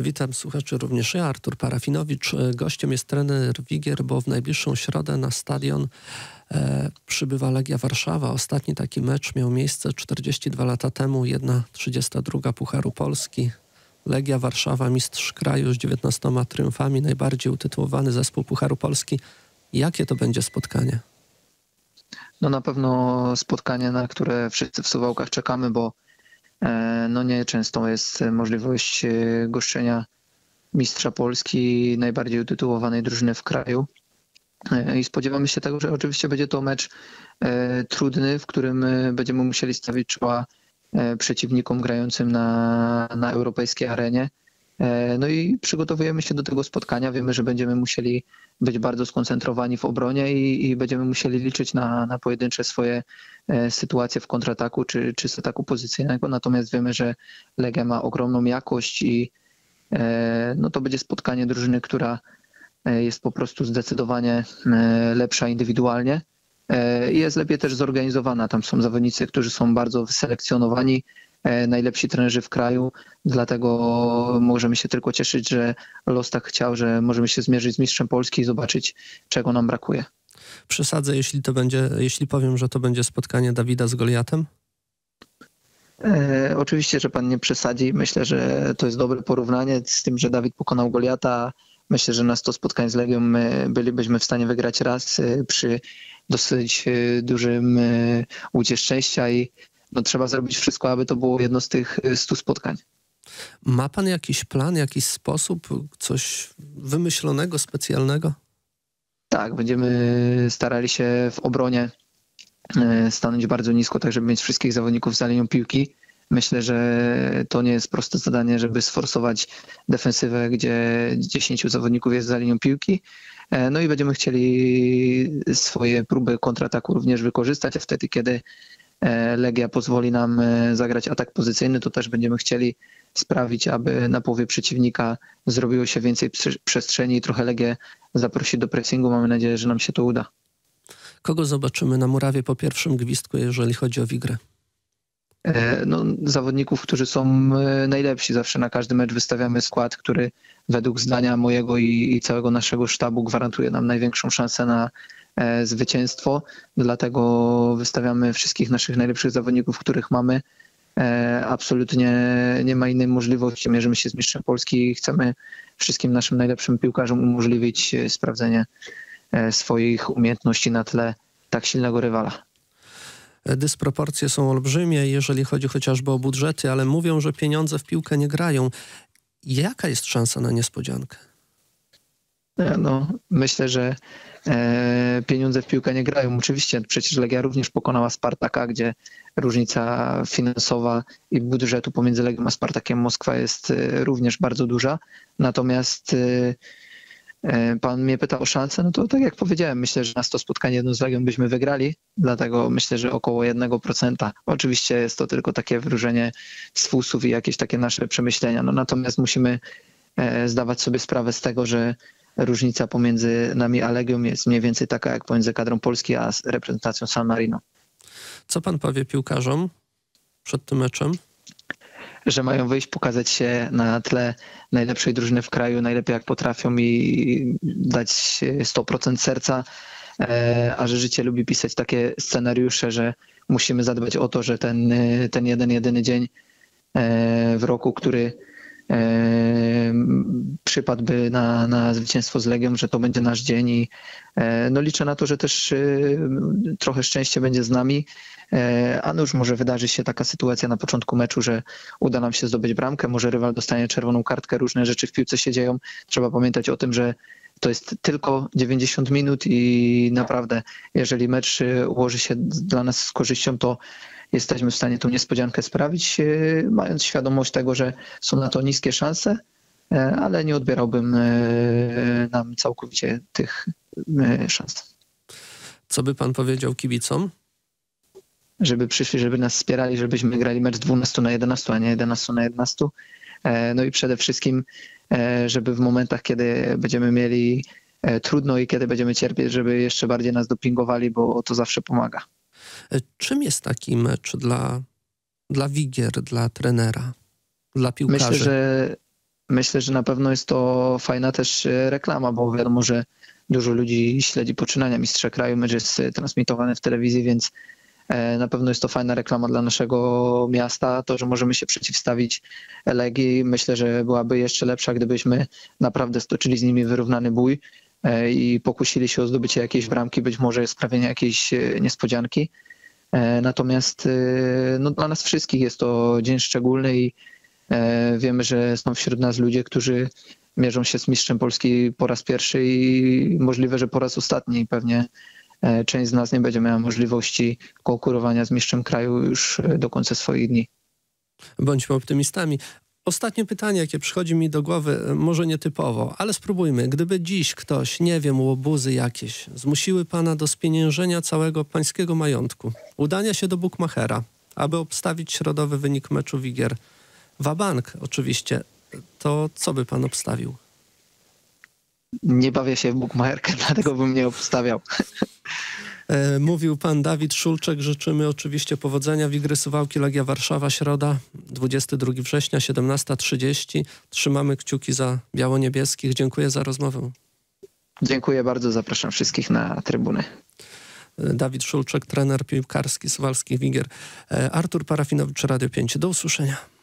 Witam słuchaczy również ja, Artur Parafinowicz. Gościem jest trener Wigier, bo w najbliższą środę na stadion przybywa Legia Warszawa. Ostatni taki mecz miał miejsce 42 lata temu, 1/32 Pucharu Polski. Legia Warszawa, mistrz kraju z 19 triumfami, najbardziej utytułowany zespół Pucharu Polski. Jakie to będzie spotkanie? No na pewno spotkanie, na które wszyscy w Suwałkach czekamy, bo no nie często jest możliwość goszczenia mistrza Polski, najbardziej utytułowanej drużyny w kraju. I spodziewamy się tego, że oczywiście będzie to mecz trudny, w którym będziemy musieli stawić czoła przeciwnikom grającym na europejskiej arenie. No i przygotowujemy się do tego spotkania. Wiemy, że będziemy musieli być bardzo skoncentrowani w obronie i będziemy musieli liczyć na pojedyncze swoje sytuacje w kontrataku czy z ataku pozycyjnego. Natomiast wiemy, że Legia ma ogromną jakość i no to będzie spotkanie drużyny, która jest po prostu zdecydowanie lepsza indywidualnie i jest lepiej też zorganizowana. Tam są zawodnicy, którzy są bardzo wyselekcjonowani, najlepsi trenerzy w kraju, dlatego możemy się tylko cieszyć, że los tak chciał, że możemy się zmierzyć z mistrzem Polski i zobaczyć, czego nam brakuje. Przesadzę, jeśli powiem, że to będzie spotkanie Dawida z Goliatem? Oczywiście, że pan nie przesadzi. Myślę, że to jest dobre porównanie z tym, że Dawid pokonał Goliata. Myślę, że na 100 spotkań z Legią bylibyśmy w stanie wygrać raz przy dosyć dużym łucie szczęścia i no, trzeba zrobić wszystko, aby to było jedno z tych 100 spotkań. Ma pan jakiś plan, jakiś sposób, coś wymyślonego, specjalnego? Tak, będziemy starali się w obronie stanąć bardzo nisko, tak żeby mieć wszystkich zawodników za linią piłki. Myślę, że to nie jest proste zadanie, żeby sforsować defensywę, gdzie 10 zawodników jest za linią piłki. No i będziemy chcieli swoje próby kontrataku również wykorzystać, a wtedy, kiedy Legia pozwoli nam zagrać atak pozycyjny, to też będziemy chcieli sprawić, aby na połowie przeciwnika zrobiło się więcej przestrzeni i trochę Legię zaprosić do pressingu. Mamy nadzieję, że nam się to uda. Kogo zobaczymy na murawie po pierwszym gwizdku, jeżeli chodzi o Wigrę? No, zawodników, którzy są najlepsi. Zawsze na każdy mecz wystawiamy skład, który według zdania mojego i całego naszego sztabu gwarantuje nam największą szansę na zwycięstwo. Dlatego wystawiamy wszystkich naszych najlepszych zawodników, których mamy. Absolutnie nie ma innej możliwości. Mierzymy się z mistrzem Polski i chcemy wszystkim naszym najlepszym piłkarzom umożliwić sprawdzenie swoich umiejętności na tle tak silnego rywala. Dysproporcje są olbrzymie, jeżeli chodzi chociażby o budżety, ale mówią, że pieniądze w piłkę nie grają. Jaka jest szansa na niespodziankę? No, myślę, że pieniądze w piłkę nie grają. Oczywiście przecież Legia również pokonała Spartaka, gdzie różnica finansowa i budżetu pomiędzy Legią a Spartakiem Moskwa jest również bardzo duża. Natomiast pan mnie pyta o szansę, no to tak jak powiedziałem, myślę, że na 100 spotkań jedno z Legią byśmy wygrali, dlatego myślę, że około 1%. Oczywiście jest to tylko takie wróżenie z fusów i jakieś takie nasze przemyślenia. No, natomiast musimy zdawać sobie sprawę z tego, że różnica pomiędzy nami a Legią jest mniej więcej taka jak pomiędzy kadrą Polski a reprezentacją San Marino. Co pan powie piłkarzom przed tym meczem? Że mają wyjść, pokazać się na tle najlepszej drużyny w kraju, najlepiej jak potrafią i dać 100% serca, a że życie lubi pisać takie scenariusze, że musimy zadbać o to, że ten jedyny dzień w roku, który przypadłby na zwycięstwo z Legią, że to będzie nasz dzień i no liczę na to, że też trochę szczęście będzie z nami, a no już może wydarzy się taka sytuacja na początku meczu, że uda nam się zdobyć bramkę, może rywal dostanie czerwoną kartkę, różne rzeczy w piłce się dzieją. Trzeba pamiętać o tym, że to jest tylko 90 minut i naprawdę, jeżeli mecz ułoży się dla nas z korzyścią, to jesteśmy w stanie tą niespodziankę sprawić, mając świadomość tego, że są na to niskie szanse, ale nie odbierałbym nam całkowicie tych szans. Co by pan powiedział kibicom? Żeby przyszli, żeby nas wspierali, żebyśmy grali mecz 12-11, a nie 11-11. No i przede wszystkim, żeby w momentach, kiedy będziemy mieli trudno i kiedy będziemy cierpieć, żeby jeszcze bardziej nas dopingowali, bo to zawsze pomaga. Czym jest taki mecz dla Wigier, dla trenera, dla piłkarzy? Myślę, że na pewno jest to fajna też reklama, bo wiadomo, że dużo ludzi śledzi poczynania mistrza kraju, mecz jest transmitowany w telewizji, więc na pewno jest to fajna reklama dla naszego miasta. To, że możemy się przeciwstawić Legii, myślę, że byłaby jeszcze lepsza, gdybyśmy naprawdę stoczyli z nimi wyrównany bój i pokusili się o zdobycie jakiejś bramki, być może sprawienie jakiejś niespodzianki. Natomiast no, dla nas wszystkich jest to dzień szczególny i wiemy, że są wśród nas ludzie, którzy mierzą się z mistrzem Polski po raz pierwszy i możliwe, że po raz ostatni. Pewnie część z nas nie będzie miała możliwości konkurowania z mistrzem kraju już do końca swoich dni. Bądźmy optymistami. Ostatnie pytanie, jakie przychodzi mi do głowy, może nietypowo, ale spróbujmy. Gdyby dziś ktoś, nie wiem, łobuzy jakieś, zmusiły pana do spieniężenia całego pańskiego majątku, udania się do bukmachera, aby obstawić środowy wynik meczu Wigier, wabank oczywiście, to co by pan obstawił? Nie bawię się w bukmacherkę, dlatego bym nie obstawiał. Mówił pan Dawid Szulczek. Życzymy oczywiście powodzenia. Wigry Suwałki, Legia Warszawa, środa, 22 września, 17:30. Trzymamy kciuki za biało-niebieskich. Dziękuję za rozmowę. Dziękuję bardzo, zapraszam wszystkich na trybunę. Dawid Szulczek, trener piłkarski Suwalskich Wigier. Artur Parafinowicz, Radio 5. Do usłyszenia.